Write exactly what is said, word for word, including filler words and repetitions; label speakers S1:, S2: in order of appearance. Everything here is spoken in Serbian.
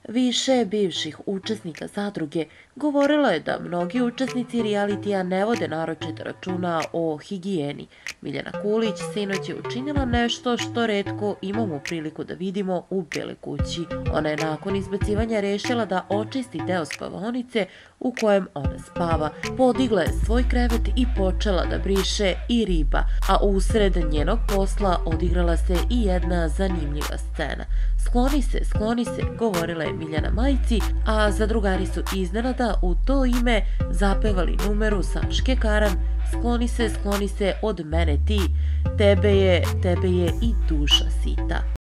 S1: Više bivših učesnika zadruge govorilo je da mnogi učesnici realitija ne vode naročito računa o higijeni. Miljana Kulić sinoć je učinila nešto što retko imamo priliku da vidimo u Beloj kući. Ona je nakon izbacivanja rešila da očisti deo spavaonice u kojem ona spava. Podigla je svoj krevet i počela da briše i riba, a usred njenog posla odigrala se i jedna zanimljiva scena. Skloni se, skloni se, govorila je Miljana majci, a zadrugari su iznenada u to ime zapevali numeru Saške Karan Skloni se, skloni se od mene ti, tebe je, tebe je i duša sita.